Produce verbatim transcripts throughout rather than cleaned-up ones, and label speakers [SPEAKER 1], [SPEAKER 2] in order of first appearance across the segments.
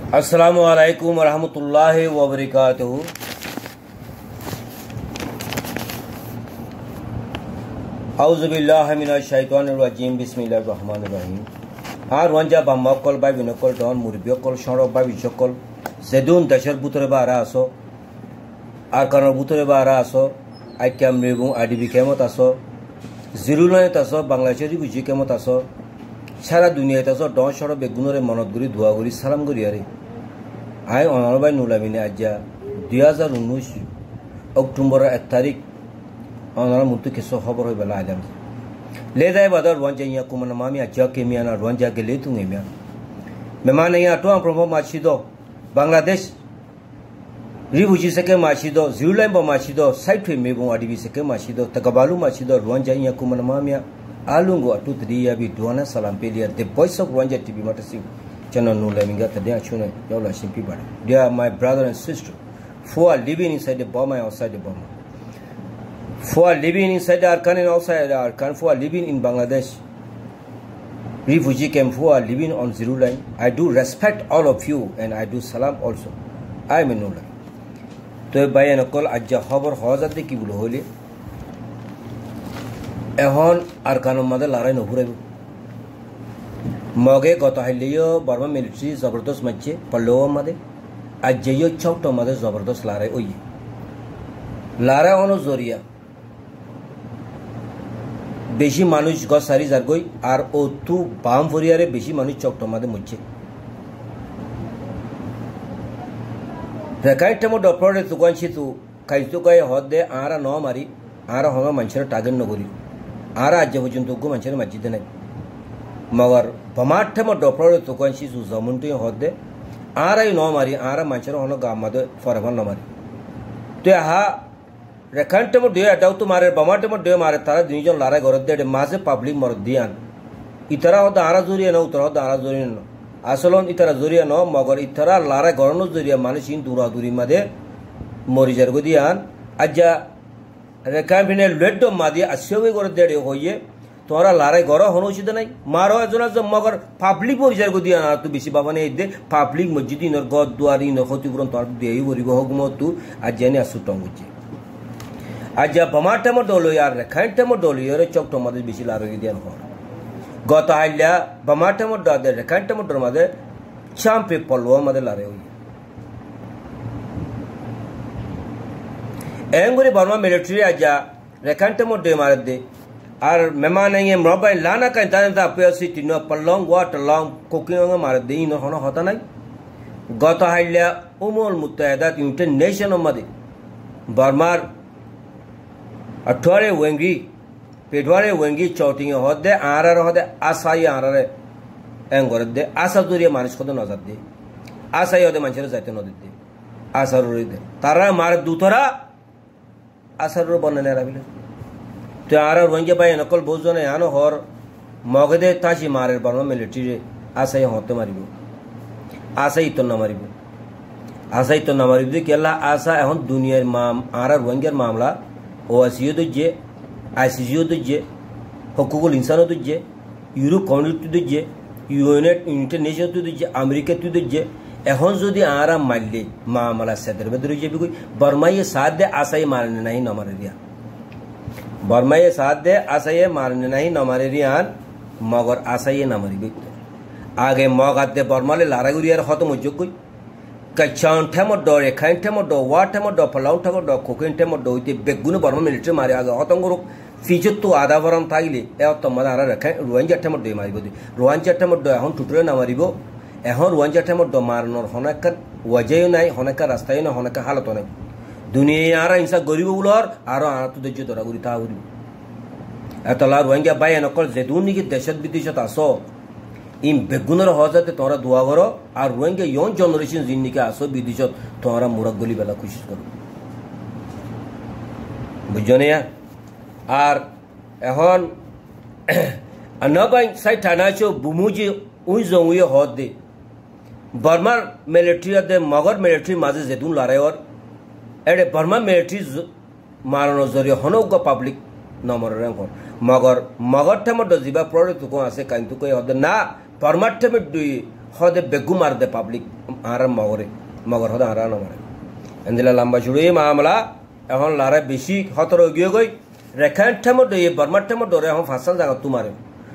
[SPEAKER 1] अस्सलामु अलैकुम वरहमतुल्लाहि वबरकातुहू। औज़ुबिल्लाहि मिनश शैतानिर रजीम बिस्मिल्लाहिर रहमानिर रहीम। আর ওয়ানজা বা মকল বা বিনকল ডন মুরবিয়কল সড়ক বা বিশ্বকল সেদুন দেশের বুতরে বা আরা আসো আর কারণ বুতরে বা আরা আসো আইকাম রেবুং আডিবি কেমত আসো জিরুলানে আসো বাংলাদেশের বুঝি কেমত আসো সারা দুনিয়াতে আসো ডন সড়ক বেগুনরে মনত গুরি ধোয়া গুরি সালাম করি আরে আই অনরবাই নুলামিনে আজ্জা দুই হাজার উনিশ অক্টোবরের এক তারিখ অনর মৃত্যু কেস খবর হয়ে বেলা আইলাম लेदाय बादर रंजा या कुमन मामी आजा के मियाना रंजा के ले तुंगे मिया मेहमान या तो प्रमो माछिदो बांग्लादेश रिबुजी सके माछिदो जिउलाइन बो माछिदो साइड पे मेबो आदिबी सके माछिदो तकबालु माछिदो रंजा या कुमन मामिया आलुंगो अटु त्रिया बि दुआना सलाम पेलिया द वॉइस ऑफ रंजा टीवी माटसी चैनल नु लेमिंगा तदे आछुने योला सिंपी बाड they are my brother and sister who are living inside the Burma and outside the Burma, who are living inside the Arkan and outside the Arkan, who are living in Bangladesh, refugee camp, who are living on zero line. I do respect all of you and I do salam also. I am in no line. So by an call Ajja Hover Hozat the Kibul Holy Ehon Arkano Mother Lara no Hurabu Moge got a Hilio, Burma military, Zabardos Mache, Palo Made, Ajay Chok to Mother Zabardos Lara Uyi Lara ono Zoria. বেশি মানুষ গছ সারি যারগই আর ও তু বাম ফরিয়ারে বেশি মানুষ চকটমাদে মুচ্ছে রেকাইটমো ডপরে তুগানছি তু কাইতু কাই হদে আরা ন মারি আরা হমা মানুষের টাগেন নগরি আরা আজ পর্যন্ত গো মানুষের মসজিদে নাই মগর বমাঠমো ডপরে তুগানছি তু জমুনটি হদে আরাই ন মারি আরা মানুষের হন গামাদে ফরমান ন মারি তো হা রেখানটেমো ডে আটাও তো মারে বমাটেমো ডে মারে তারা দুইজন লড়াই করে দে মাঝে পাবলিক মর দিয়ান ইতারা হদ আরা জরিয়া না উতরা হদ আরা জরিয়া না আসলন ইতারা জরিয়া ন মগর ইতারা লড়াই গরনো জরিয়া মানুষ ইন দূরা দূরি মাদে মরিজার গো দিয়ান আজ্জা রেখান ভিনে লেড মাদি আসিওই করে দে হইয়ে তোরা লড়াই গর হনউচিত নাই মারো এজন আজ মগর পাবলিক মরিজার গো দিয়ান আর তু বেশি বাবানে দে পাবলিক মসজিদ ইনর গদ দুয়ারি ইন ক্ষতিপূরণ তোর দেই বরিব হগম তু আজ্জানি আসু টঙ্গুচি আজ্জা বমাটেমো ডলো ইয়ার রেখানটেমো ডলো ইয়ারে চকটো মাদে বেশি লারগি দিয়ান হর গত আইলা বমাটেমো ডদে রেখানটেমো ডর মাদে চাম্পে পলও মাদে লারে হই এঙ্গুরি বর্মা মিলিটারি আজ্জা রেখানটেমো ডে মারে দে আর মেমানে এ মোবাইল লানা কাই তানে তা পেসি তিনো পলং ওয়াট লং কুকিং মারে দে ইন হন হতা নাই গত আইলা উমুল মুত্তাহিদাত ইন্টারন্যাশনাল মাদে বর্মার अठवारे वेंगी पेटवारे वेंगी चौटिंग होदे आरार होदे आसाई आरारे एंगर दे आसा दुरिया मानिस खद नजर दे आसाई होदे मानसर जाते न दे आसार रे दे तारा मार दुतरा आसार रो बनने राबिले तो आरार वेंगे बाय नकल बोजने यानो हर मगदे ताशी मारे बर्मा मिलिट्री आसाई होते मारिबो आसाई तो न मारिबो आसाई तो न मारिबो केला आसा এখন দুনিয়ার মাম আরার ওয়েঙ্গের মামলা ওয়াসিও দুজে আইসিজিও দুজে হকুকুল ইনসানও দুজে ইউরোপ কমিউনিটি দুজে ইউনাইটেড ইন্টারন্যাশনাল দুজে আমেরিকা দুজে এখন যদি আরা মারলে মামলা সেদের বেদরে যাবি কই বর্মায়ে সাথ দে আসাই মারনে নাই ন মারে রিয়া বর্মায়ে সাথ দে আসাই মারনে নাই ন মারে রিয়ান মগর আসাই না মারি গই আগে মগাত দে বর্মালে লারাগুরিয়ার খতম হইজ কই Kachan Tamodo, Kain Tamodo, Wat Tamodo, Palau Tamodo, Cocaine Tamodo, the Beguna Burma military Maria, Otongoro, featured to Adavaram Tagli, Elton Madara, Ruanja Tamodo, my body, Ruanja Tamodo, a hon to train Amaribo, a hon Ruanja Tamodo, Marnor, Honaka, Wajayunai, Honaka, Rastana, Honaka Halatone. Dunia Insa Goribulor, Ara to the Judora Gurita. At a la Ruanja by an occult, they do need the shed Bitisha saw. In begunar hozate tora duagoro আর Rohingya young generation জিন্নিকে আসো বিদিশত তোরা মুরাগলি বেলা কোশিশ করো বুঝনে আর এখন আনাবাই সাই থানাচো বুমুজি we জঙ্গুয়ে হদ দে বর্মার military দে মগর military মাঝে জেদুন লড়াই আর এডে বর্মা মিলিটারি মারানো জরিয়া হনক পাবলিক নম্বর রেঙ্ক মগর মগর ঠেমো জিবা প্রডে তুকো আছে কাইন্তু কই হদ না परमात्म হদে বেগু মার দে পাবলিক আর মগরে মগর হদে আর মারে এন্দিলা লম্বা চুড়ি মামলা এখন লারে বেশি হতর গিয়ে গই রেখান ঠেমো দই বর্মার ঠেমো ডরে এখন ফাঁসাল জায়গা তোমারে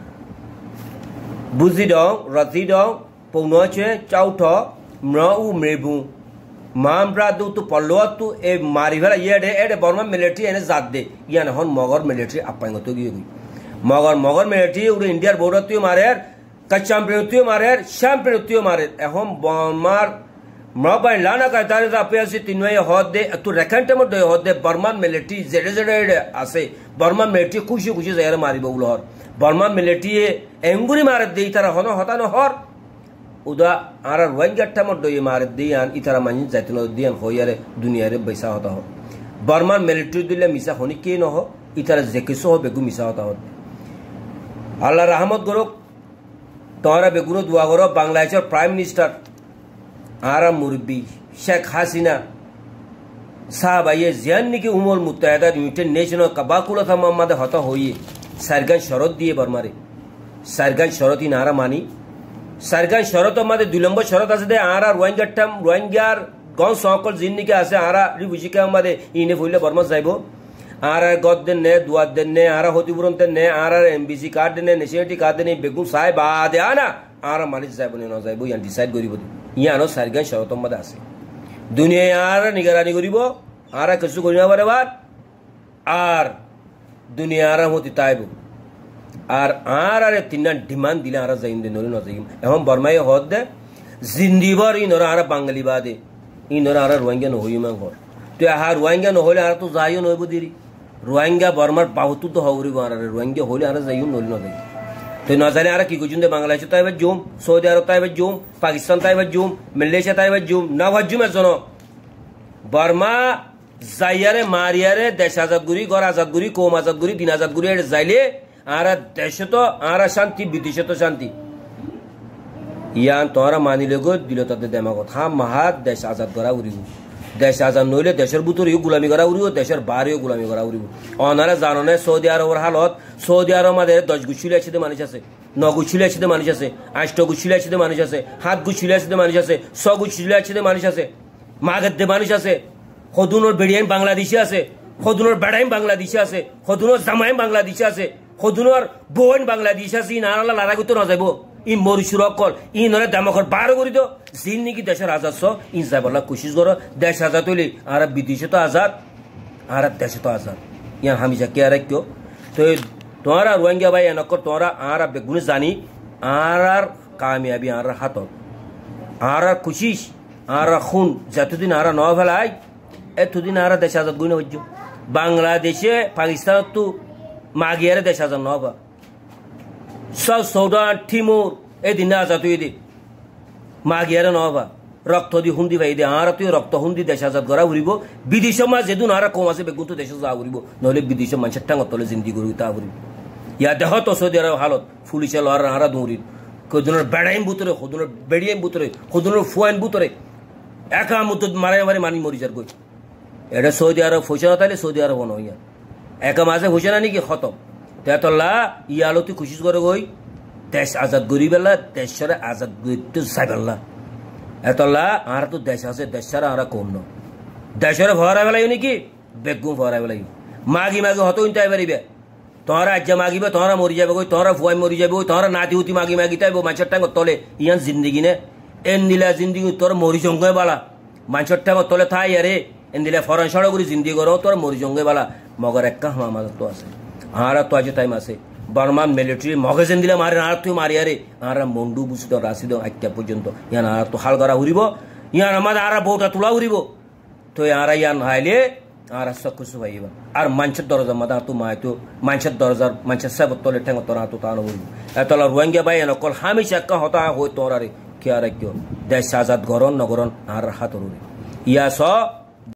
[SPEAKER 1] বুঝি দং রাজি দং পৌনছে চাউঠ ম্র উ মেবু মামরা দু তু পল্লোয়া তু এ মারি ফেলা ইয়ে এডে বর্মা মিলিটারি এনে জাত দে ইয়ান এখন মগর মিলিটারি আপাঙ্গত গিয়ে গই মগর মগর মিলিটারি উড়ে ইন্ডিয়ার বর্ডার তুই মারে কচ্চাম্পিয়ন তুই মারে শ্যাম্পিয়ন তুই মারে এখন বর্মার মবাই লানা কায় তারে আপেসি তিনওয়ে হদে তু রেখানটে মধ্যে হদে বর্মান মিলিটারি জেডে জেডে আছে বর্মান মিলিটারি খুশি খুশি জায়গা মারিব উলহর বর্মান মিলিটারি এঙ্গুরি মারে দেই তারা হন হতানো হর উদা আর রোহিঙ্গাটা মধ্যে মারে দিয়ান ইতারা মানি যাইতন দিয়ান হইয়ারে দুনিয়ারে বৈসা হতা হ বর্মান মিলিটারি দিলে মিসা হনি কে নহ ইতারা যে কিছু হবে গু মিসা হতা হত আল্লাহ রহমত করুক তোরা বেগুনো দোয়া করো বাংলাদেশের প্রাইম মিনিস্টার आरा मुरबी शेख हसीना साहब ये जियानी की उमर मुत्तहदा यूनाइटेड नेशनल कबाकुला था मोहम्मद हता होई सरगन शरत दिए बर्मारे सरगन शरत इन आरा मानी सरगन शरत मादे दुलंब शरत আছে দে आरा রোহিঙ্গাটাম রোহিঙ্গার গন সকল জিন্নি কে আছে आरा রিফিউজি কে আমাদে ইনে ফুইলে বর্মা যাইবো आरा গদ দেন নে দুয়া দেন নে आरा হতিপুরন দেন নে आरा এমবিসি কার্ড নে নেশিয়াটি কার্ড নে বেগুন সাহেব আদে আনা आरा মানি যাইবো নে না যাইবো ইয়ান ডিসাইড করিব ইয়ানো সারগান শরতম মধ্যে আছে দুনিয়া আর নিগরানি করিব আর কিছু করিব পারে বাদ আর দুনিয়া আর মতি তাইব আর আর আর তিনটা ডিমান্ড দিলে আর যাইম দে নলি না যাইম এখন বর্মাই হদ দে জিন্দিবার ইনরা আর বাঙালি বাদে ইনরা আর রোহিঙ্গা ন হইম ঘর তুই আর রোহিঙ্গা ন হলে আর তো যাইও নইব দিরি রোহিঙ্গা বর্মার বাহুতু তো হওরিব আর রোহিঙ্গা হলে আর যাইও নলি না যাই তো না জানে আর কি কুজুন দে বাংলাদেশ তাইবে জুম সৌদি আরব তাইবে জুম পাকিস্তান তাইবে জুম মালয়েশিয়া তাইবে জুম না ভাজুম এজন বর্মা যাইয়ারে মারিয়ারে দেশ আজাদগুরি গর আজাদগুরি কম আজাদগুরি দিন আজাদগুরি এর যাইলে আর দেশ তো আর শান্তি বিদেশে তো শান্তি ইয়ান তোরা মানিলে গো দিল তাতে দেমাগ থা মহা দেশ আজাদ করা উরিব দেশ আজাদ নইলে দেশের ভিতরেও গোলামি করা উরিব দেশের বাইরেও গোলামি করা উরিব অনারা জানো না সৌদি আরবের হালত সৌদি আরব মাদের দশ গুছিলে আছে মানুষ আছে ন গুছিলে আছে মানুষ আছে আষ্ট গুছিলে আছে মানুষ আছে হাত গুছিলে আছে মানুষ আছে ছ গুছিলে আছে মানুষ আছে মাগের দে মানুষ আছে হদুনোর বেড়িয়াইন বাংলাদেশি আছে হদুনোর বেড়াইন বাংলাদেশি আছে হদুনোর জামাইন বাংলাদেশি আছে হদুনোর বোন বাংলাদেশি আছে ই নারালা লারাগুতো না যাইব ই মরিচুর অকল ই নরে দামকর বার করি তো জিন নাকি দেশের আজাদ ছ ই যাবলা কোশিশ করো দেশ আজাদ হইলে আর বিদেশে তো আজাদ আর দেশে তো আজাদ ইয়ান হামিজা কে আর কেউ তো তোমারা রোহিঙ্গা ভাই এনকর তোমরা আর বেগুনে জানি আর আর কামিয়াবি আর হাত আর আর কোশিশ আর খুন যতদিন আর ন ফেলাই এতদিন আর দেশ আজাদ গুনে হইজ বাংলাদেশে পাকিস্তান তো মাগিয়ারে দেশ আজাদ নবা সাউথ সুদান তিমুর এদিন আজাদ হয়ে দে মাগিয়ারে নবা রক্ত দি হুন্দি ভাই দে আর তুই রক্ত হুন্দি দেশ আজাদ করা উড়িব বিদেশ মা যেদিন আর কম আছে বেগুন তো দেশে যা উড়িব নহলে বিদেশ মানুষের টাঙ্গর তলে জিন্দি করি তা উড়িব ইয়া দেহ তো সৌদি আরব হালত পুলিশে লড়ার হারা দৌড়ির কদিনের বেড়াইম বুতরে কদিনের বেড়িয়াইম বুতরে কদিনের ফুয়াইন বুতরে একা মতো মারে মারে মানি মরি যার গই এটা সৌদি আরব ফসে তাহলে সৌদি আরব নইয়া একা মাঝে ফসে না নাকি খতম তেতল্লা ইয়ালো তুই খুশি করে গই দেশ আজাদ করি বেলা দেশরে আজাদ করতে যাইবেলা এতল্লা আর তো দেশ আছে দেশ ছাড়া আর কম ন দেশরে ভরা বেলাই নাকি বেগুম ভরা বেলাই মাগি মাগি হতো ইনতে পারিবে তোরা আজ্জা মাগিবে তোরা মরি যাবে গই তোরা ফুয়াই মরি যাবে ওই তোরা নাতি হুতি মাগি মাগি তাইব মানুষের টাঙ্গ তলে ইয়ান জিন্দিগি নে এন দিলা জিন্দিগি তোর মরি জঙ্গে বালা মানুষের টাঙ্গ তলে থাই আরে এন দিলা ফরান সড়ক করে জিন্দিগি করো তোর মরি জঙ্গে বালা মগর একটা আমার তো আছে আর তো আজ টাইম আছে বর্মা মিলিটারি মগজেন দিলে মারে আর তুই মারি আরে আর মন্ডু বুঝি তো রাশি দাও আজকে পর্যন্ত ইয়ান আর তো হাল করা উড়িব ইয়ান আমাদের আর বউটা তোলা উড়িব তো আর ইয়ান হাইলে আর সব কিছু পাইবা আর মানুষের দরজা মাদা তো মায় তো মানুষের দরজার মানুষের সব তলে ঠেঙ্গ তোরা তো তা উড়িব এতলা রোহিঙ্গা ভাই নকল হামেশা একা হতা হই তোর আরে কে আর কেউ দেশ আজাদ গরন নগরন আর হাত উড়ি ইয়া স